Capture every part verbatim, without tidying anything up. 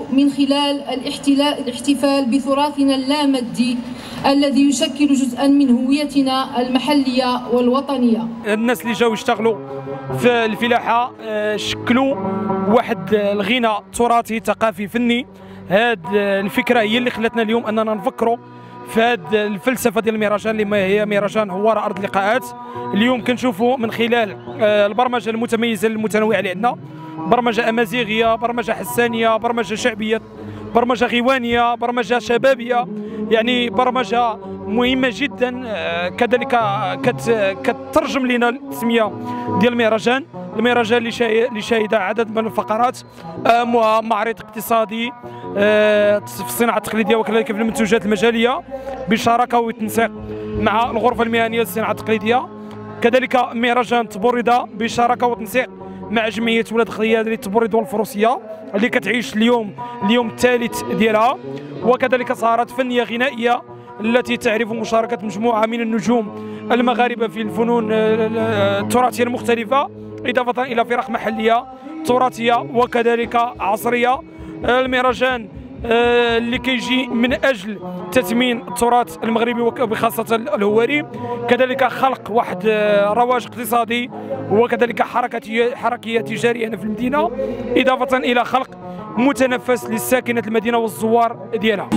من خلال الاحتفال بتراثنا اللامادي الذي يشكل جزءا من هويتنا المحلية والوطنية. الناس اللي جاوا يشتغلوا في الفلاحة شكلوا واحد الغنى تراثي ثقافي فني. هاد الفكرة هي اللي خلتنا اليوم أننا نفكروا في هاد الفلسفة ديال المهرجان اللي هي مهرجان هوارة أرض اللقاءات. اليوم كنشوفوا من خلال البرمجة المتميزة المتنوعة اللي عندنا، برمجة أمازيغية، برمجة حسانية، برمجة شعبية، برمجة غيوانية، برمجة شبابية، يعني برمجة مهمة جدا. كذلك كترجم لنا التسمية ديال المهرجان. المهرجان اللي شاهد عدد من الفقرات، معرض اقتصادي في الصناعة التقليدية وكذلك في المنتوجات المجالية بشراكة وتنسيق مع الغرفة المهنية للصناعة التقليدية. كذلك مهرجان تبوريدة بشراكة وتنسيق مع جمعية ولاد خلياد للتبوريد والفروسية اللي كتعيش اليوم اليوم الثالث ديالها. وكذلك سهرات فنية غنائية التي تعرف مشاركة مجموعة من النجوم المغاربة في الفنون التراثية المختلفة، إضافة إلى فرق محلية تراثية وكذلك عصرية. المهرجان اللي كيجي من أجل تثمين التراث المغربي وبخاصة الهواري، كذلك خلق واحد رواج اقتصادي وكذلك حركة حركية تجارية في المدينة، إضافة إلى خلق متنفس للساكنة المدينة والزوار ديالها.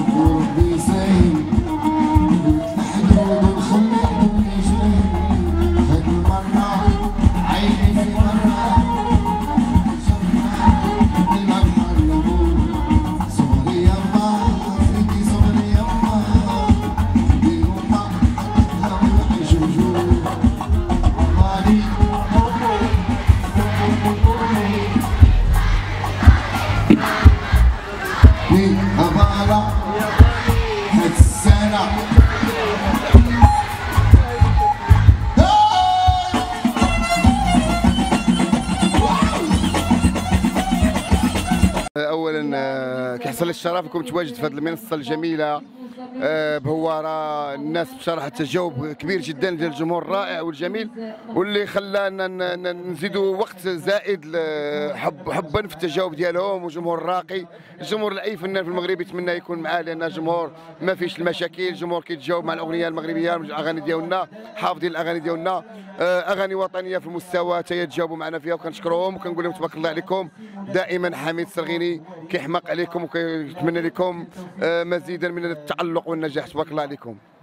اولا كيحصل لي الشرف نكون متواجد في هذه المنصه الجميله بهوارة. الناس بصراحه تجاوب كبير جدا ديال الجمهور الرائع والجميل، واللي خلانا نزيدوا وقت زائد حب حبا في التجاوب ديالهم. وجمهور راقي، الجمهور لاي فنان في المغرب يتمنى يكون معاه، لان جمهور ما فيش المشاكل، جمهور كيتجاوب مع الاغنيه المغربيه، الاغاني ديالنا، حافظين الاغاني ديالنا، اغاني وطنيه في المستوى تيتجاوبوا معنا فيها، وكنشكرهم وكنقول لهم تبارك الله عليكم. دائما حميد السرغيني كيحماق عليكم وكيتمنى لكم مزيدا من التألق والنجاح. تبارك الله عليكم.